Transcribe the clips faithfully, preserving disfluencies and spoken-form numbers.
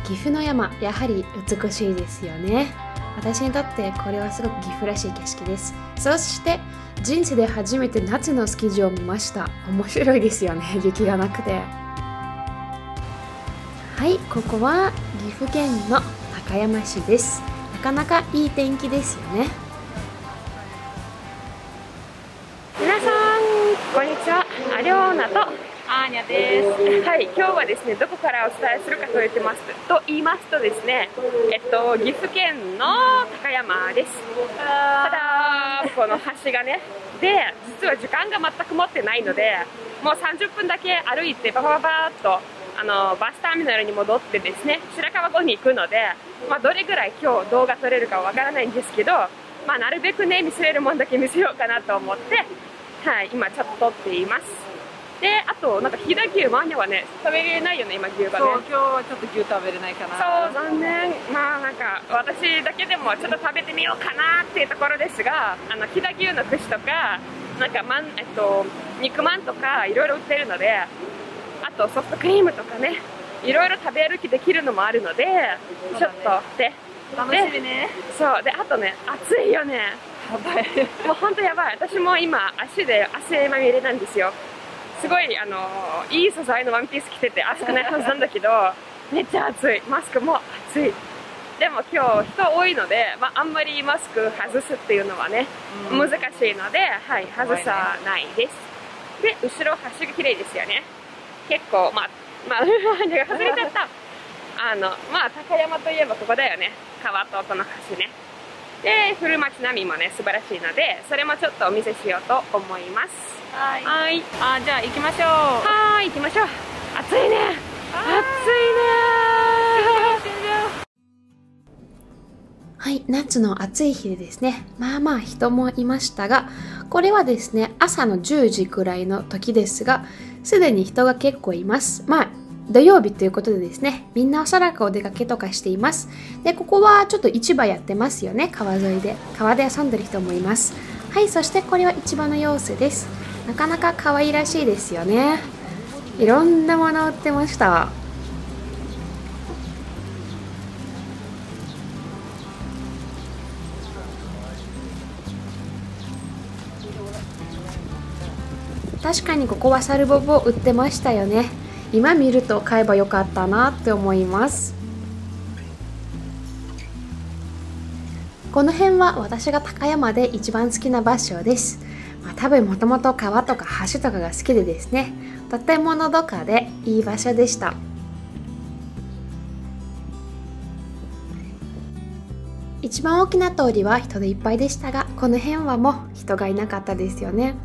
岐阜の山、やはり美しいですよね。私にとってこれはすごく岐阜らしい景色です。そして人生で初めて夏のスキー場を見ました。面白いですよね、雪がなくて。はい、ここは岐阜県の高山市です。なかなかいい天気ですよね。皆さんこんにちは、アリョーナとアーニャです。 はい、今日はですね、どこからお伝えするかと言ってますと言いますとですね、えっと岐阜県の高山です。ただこの橋がね、で実は時間が全く持ってないので、もうさんじゅっぷんだけ歩いてババババーっとあのバスターミナルに戻ってですね、白川郷に行くので、まあ、どれぐらい今日動画撮れるかわからないんですけど、まあ、なるべくね見せれるもんだけ見せようかなと思って、はい、今ちょっと撮っています。で、あとなんか飛騨牛マーニャはね食べれないよね、今牛がね。 そう、今日はちょっと牛食べれないかな。 そう、残念。まあなんか私だけでもちょっと食べてみようかなっていうところですが、あの飛騨牛の串とかなんかまん、えっと、肉まんとかいろいろ売ってるので、あとソフトクリームとかね、いろいろ食べ歩きできるのもあるので、ちょっとで楽しみね。 そうで、あとね、暑いよね。 やばい。 もう本当やばい。私も今足で汗まみれなんですよ。すごいあのいい素材のワンピース着てて暑くないはずなんだけど、めっちゃ暑い。マスクも暑い。でも今日人多いので、まあ、あんまりマスク外すっていうのはね、うん、難しいので、はい、外さないです。で、後ろ橋が綺麗ですよね。結構まあまあ外れちゃった。あのまあ高山といえばここだよね。川とこの橋ね。で、古町並みもね素晴らしいので、それもちょっとお見せしようと思います。 はい。 はい。 あ、じゃあ行きましょう。 はい、行きましょう。暑いね。暑いね。はい、夏の暑い日でですね、まあまあ人もいましたが、これはですね、朝のじゅうじくらいの時ですが、すでに人が結構います。まあ土曜日ということでですね、みんなおそらくお出かけとかしています。で、ここはちょっと市場やってますよね、川沿いで。川で遊んでる人もいます。はい、そしてこれは市場の様子です。なかなか可愛らしいですよね。いろんなもの売ってました。確かにここはサルボボ売ってましたよね。今見ると買えばよかったなって思います。この辺は私が高山で一番好きな場所です。まあ、多分もともと川とか橋とかが好きでですね、とてものどかでいい場所でした。一番大きな通りは人でいっぱいでしたが、この辺はもう人がいなかったですよね。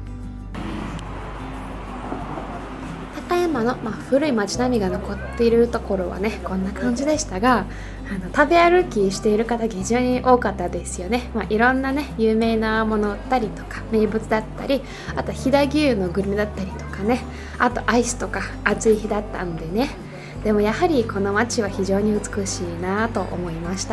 高山の、まあ、古い町並みが残っているところはねこんな感じでしたが、あの食べ歩きしている方が非常に多かったですよね。まあ、いろんなね有名なもの売ったりとか名物だったり、あと飛騨牛のグルメだったりとかね、あとアイスとか暑い日だったのでね。でもやはりこの街は非常に美しいなと思いました。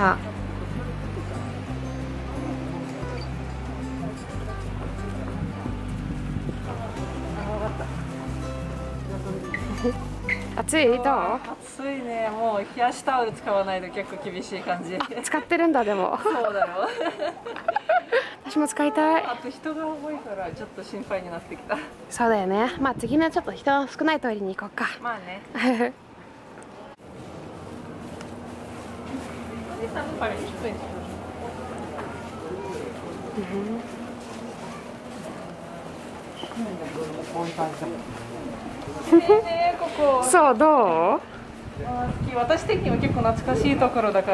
暑い？どう？ 暑いね。もう冷やしタオル使わないと結構厳しい感じ。 使ってるんだ。でもそうだよ。 私も使いたい。 あと人が多いからちょっと心配になってきた。 そうだよね。まあ次のちょっと人の少ない通りに行こうか。 まあね。 そう、どう？ 私的には結構懐かしいところだから。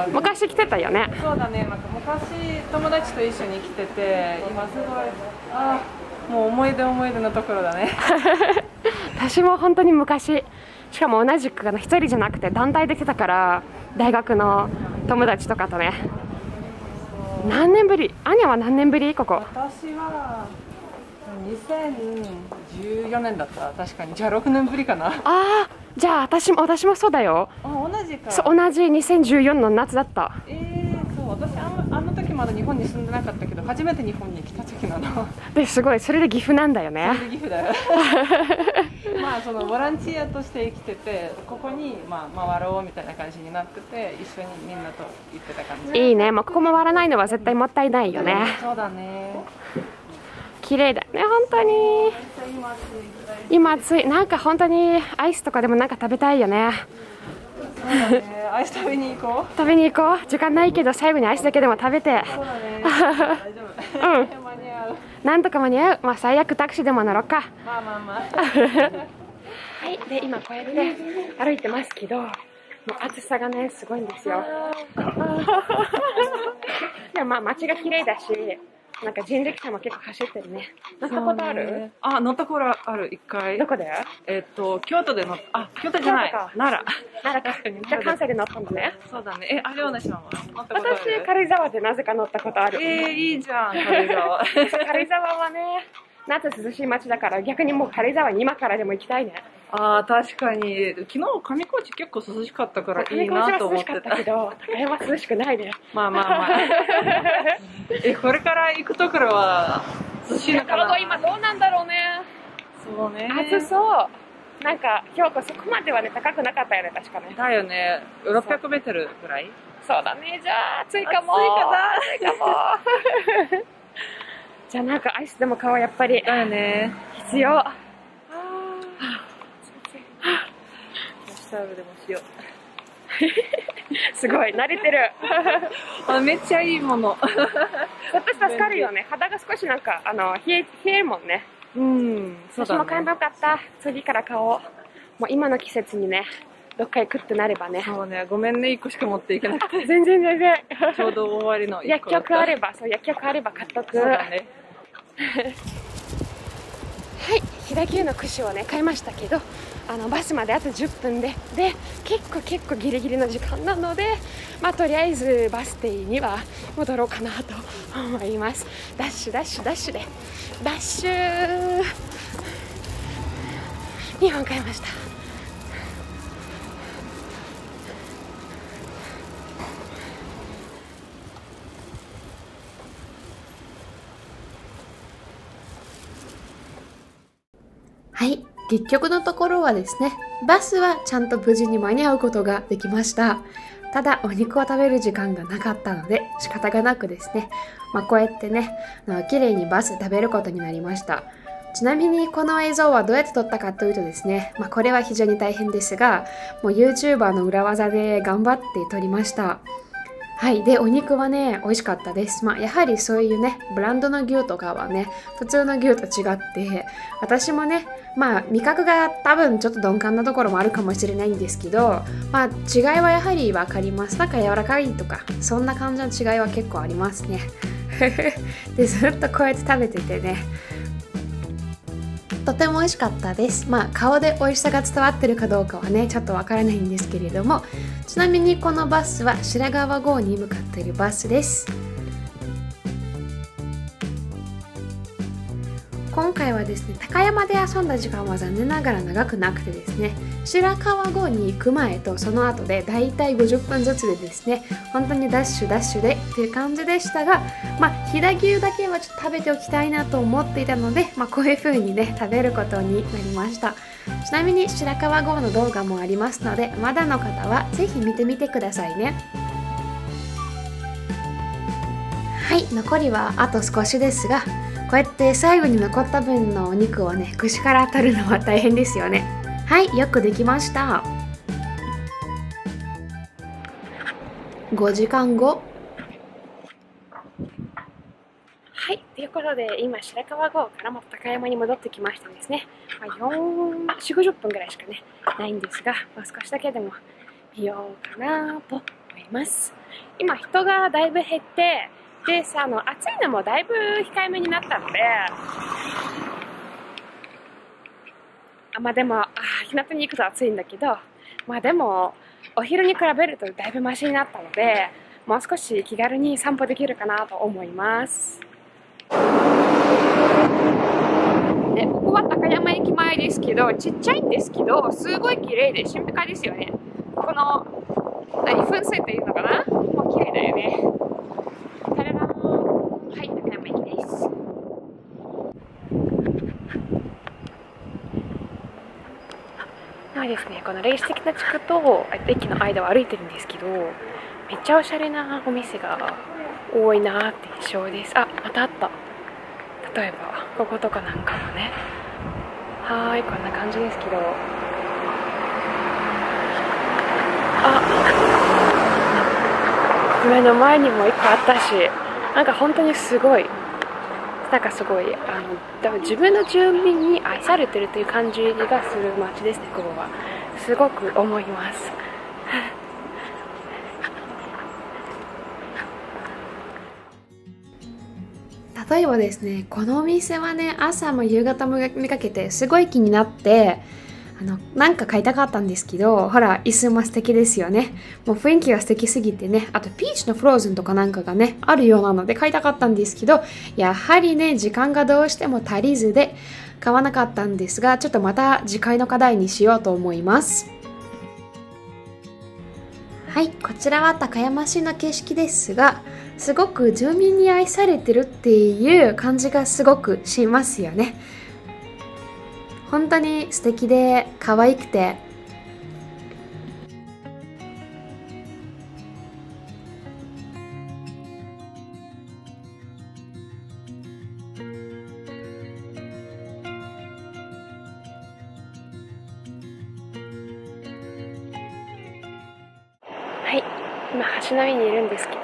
昔来てたよね。 そうだね。なんか昔友達と一緒に来てて、今すごい、あ、もう思い出思い出のところだね。 私も本当に昔、しかも同じく一人じゃなくて団体で来てたから、大学の友達とかとね。何年ぶり？アニャは何年ぶり？ここ。 私はにせんじゅうよねんだった。確かに。じゃあろくねんぶりかな。 ああ、じゃあ私も私もそうだよ。 あ、同じか。 そう、同じにせんじゅうよねんの夏だった。 えー、そう、私あのあの時まだ日本に住んでなかったけど、初めて日本に来た時なの。 ですごい、それで岐阜なんだよね。 それで岐阜だよ。ままあそのボランティアとして生きてて、ここにまあ回ろうみたいな感じになってて、一緒にみんなと行ってた感じ。 いいね。もうここ回らないのは絶対もったいないよね。 そうだね。 綺麗だね、本当に。今暑い。なんか本当にアイスとかでもなんか食べたいよね。 そうだね。アイス食べに行こう。 食べに行こう。時間ないけど最後にアイスだけでも食べて。 そうだね。大丈夫。 うん。 間に合う。 なんとか間に合う。まあ最悪タクシーでも乗ろうか。 まあまあまあ。 はい。で今こうやって歩いてますけど、もう暑さがねすごいんですよ。でもまあ街が綺麗だし、なんか人力車も結構走ってるね。乗ったことある？ あ、乗ったことある、一回。 どこで？ えっと、京都で乗った。あ、京都じゃない。奈良。 奈良か。じゃあ関西で乗ったんだね。 そうだね。え、あれおなしまは乗ったことある？ 私、軽井沢でなぜか乗ったことある。 えー、いいじゃん、軽井沢。 軽井沢はね、夏涼しい街だから逆にもう軽井沢に今からでも行きたいね。 ああ、確かに。昨日上高地結構涼しかったからいいなと思ってた。 上高地は涼しかったけど、高山は涼しくないね。 まあまあまあ。え、これから行くところは涼しいのかな？ 今どうなんだろうね。 そうね。 暑そう。なんか標高そこまではね高くなかったよね、確かね。 だよね。ろっぴゃくメートルぐらい？ そうだね。じゃあ暑いかも。 暑いかな？ 暑いかも。じゃあなんかアイスでも買おう、やっぱり。 だよね。 必要。あサーブでもしよう。すごい慣れてる。 あ、めっちゃいいもの。 私助かるよね。肌が少しなんかあの冷え冷えるもんね。 うん、そうだね。 私も買えばよかった。次から買おう。もう今の季節にね、どっか行くってなればね。 そうね、ごめんね、いっこしか持っていけなくて。 全然全然。 ちょうど終わりの薬局あれば、そう薬局あれば買っとく。 そうだね。 はい、飛騨牛の串をね買いましたけど、あのバスまであとじゅっぷんで、で結構結構ギリギリの時間なので、まあとりあえずバス停には戻ろうかなと思います。ダッシュダッシュダッシュでダッシュにほん買いました。はい、結局のところはですね、バスはちゃんと無事に間に合うことができました。ただお肉を食べる時間がなかったので仕方がなくですね、まあ、こうやってね、綺麗にバスで食べることになりました。ちなみにこの映像はどうやって撮ったかというとですね、まあ、これは非常に大変ですが、もう YouTuber の裏技で頑張って撮りました。はい。で、お肉はね、美味しかったです。まあ、やはりそういうね、ブランドの牛とかはね、普通の牛と違って、私もね、まあ、味覚が多分ちょっと鈍感なところもあるかもしれないんですけど、まあ、違いはやはり分かります。なんか柔らかいとか、そんな感じの違いは結構ありますね。で、ずっとこうやって食べててね、とても美味しかったです。まあ顔で美味しさが伝わってるかどうかはねちょっとわからないんですけれども、ちなみにこのバスは白川郷に向かっているバスです。今回はですね、高山で遊んだ時間は残念ながら長くなくてですね、白川郷に行く前とその後でだいたいごじゅっぷんずつでですね、本当にダッシュダッシュでっていう感じでしたが、まあ飛騨牛だけはちょっと食べておきたいなと思っていたので、まあこういう風にね食べることになりました。ちなみに白川郷の動画もありますので、まだの方はぜひ見てみてくださいね。はい、残りはあと少しですが、こうやって最後に残った分のお肉をね串から取るのは大変ですよね。はい、よくできました。ごじかんご。はい、ということで今白川郷からまた高山に戻ってきましたですね。まあ、よん、よんじゅっぷんぐらいしかねないんですが、まあ、少しだけでも見ようかなと思います。今人がだいぶ減って、でさ、あの暑いのもだいぶ控えめになったので、あまあでもあ日向に行くと暑いんだけど、まあでもお昼に比べるとだいぶマシになったので、もう少し気軽に散歩できるかなと思います。ね、ここは高山駅前ですけど、ちっちゃいんですけどすごい綺麗で静かですよね。この何噴水っていうのかな、もう綺麗だよね。はい、高山駅です。 今ですね、この歴史的な地区と駅の間を歩いてるんですけど、めっちゃおしゃれなお店が多いなって印象です。あ、またあった。例えばこことかなんかもね、はーい、こんな感じですけど、あ、目の前にもいっこあったし、なんか本当にすごい、なんかすごい、あの多分自分の住民に愛されてるという感じがする街ですね。ここはすごく思います。例えばですね、このお店はね、朝も夕方も見かけてすごい気になって、あのなんか買いたかったんですけど、ほら椅子も素敵ですよね。もう雰囲気が素敵すぎてね、あとピーチのフローズンとかなんかがねあるようなので買いたかったんですけど、やはりね時間がどうしても足りずで買わなかったんですが、ちょっとまた次回の課題にしようと思います。はい、こちらは高山市の景色ですが、すごく住民に愛されてるっていう感じがすごくしますよね。本当に素敵で可愛くて、はい、今橋の上にいるんですけど、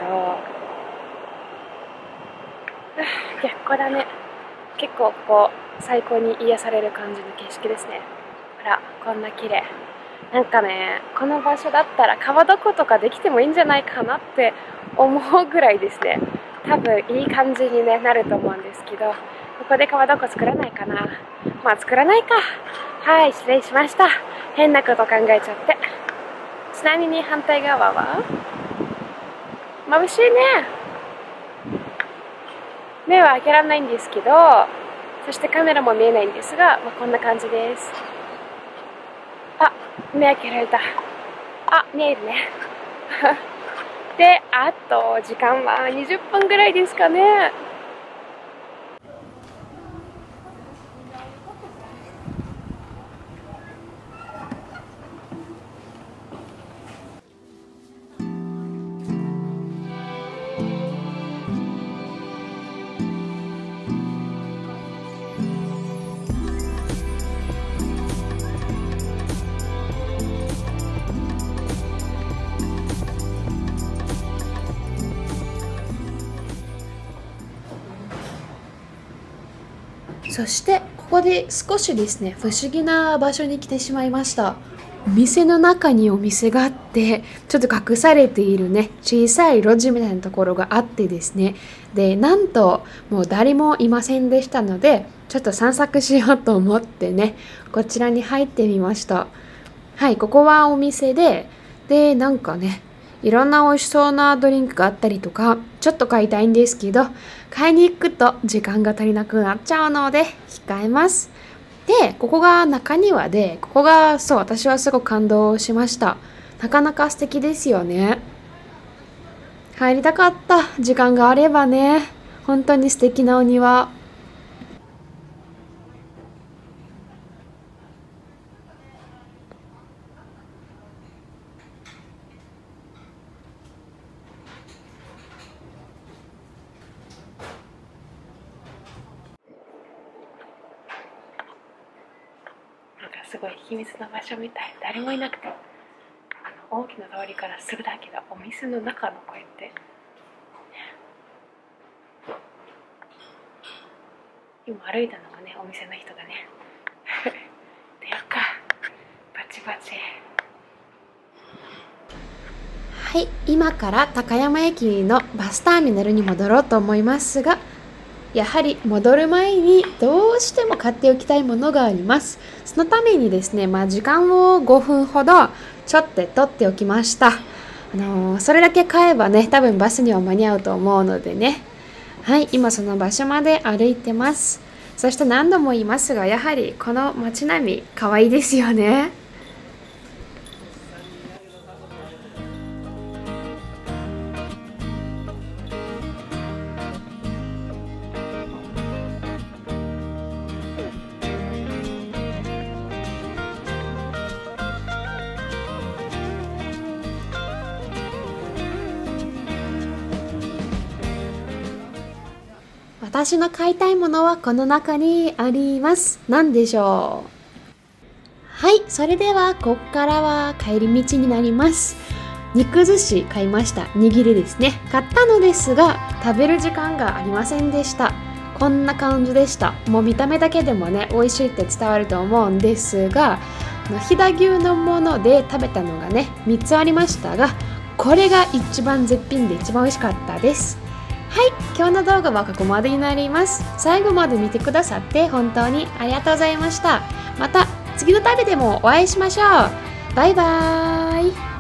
逆光だね。結構ここ最高に癒される感じの景色ですね。ほら、こんな綺麗。なんかね、この場所だったら川床とかできてもいいんじゃないかなって思うぐらいですね。多分いい感じに、ね、なると思うんですけど、ここで川床作らないかな。まあ作らないか。はい、失礼しました。変なこと考えちゃって。ちなみに反対側は眩しいね。目は開けられないんですけど、そしてカメラも見えないんですが、まあ、こんな感じです。あ、目開けられた。あ、見えるね。で、あと時間はにじゅっぷんぐらいですかね。そしてここで少しですね、不思議な場所に来てしまいました。お店の中にお店があって、ちょっと隠されているね、小さい路地みたいなところがあってですね、で、なんともう誰もいませんでしたので、ちょっと散策しようと思ってね、こちらに入ってみました。はい、ここはお店で、で、なんかね、いろんな美味しそうなドリンクがあったりとか、ちょっと買いたいんですけど、買いに行くと時間が足りなくなっちゃうので控えます。で、ここが中庭で、ここがそう、私はすごく感動しました。なかなか素敵ですよね。入りたかった。時間があればね。本当に素敵なお庭。すごい秘密の場所みたい。誰もいなくて、あの大きな通りからすぐだけど、お店の中のこうやって今歩いたのがね、お店の人だね。出ようか、バチバチ。はい、今から高山駅のバスターミナルに戻ろうと思いますが、やはり戻る前にどうしても買っておきたいものがあります。そのためにですね、まあ、時間をごふんほどちょっと取っておきました。あのー、それだけ買えばね、多分バスには間に合うと思うのでね。はい、今その場所まで歩いてます。そして何度も言いますが、やはりこの街並み可愛いですよね。 私の買いたいものはこの中にあります。何でしょう。はい、それではここからは帰り道になります。肉寿司買いました。握りですね。買ったのですが食べる時間がありませんでした。こんな感じでした。もう見た目だけでもね美味しいって伝わると思うんですが、飛騨牛のもので食べたのがねみっつありましたが、これが一番絶品で一番美味しかったです。はい、今日の動画はここまでになります。最後まで見てくださって本当にありがとうございました。また次の旅でもお会いしましょう。バイバーイ。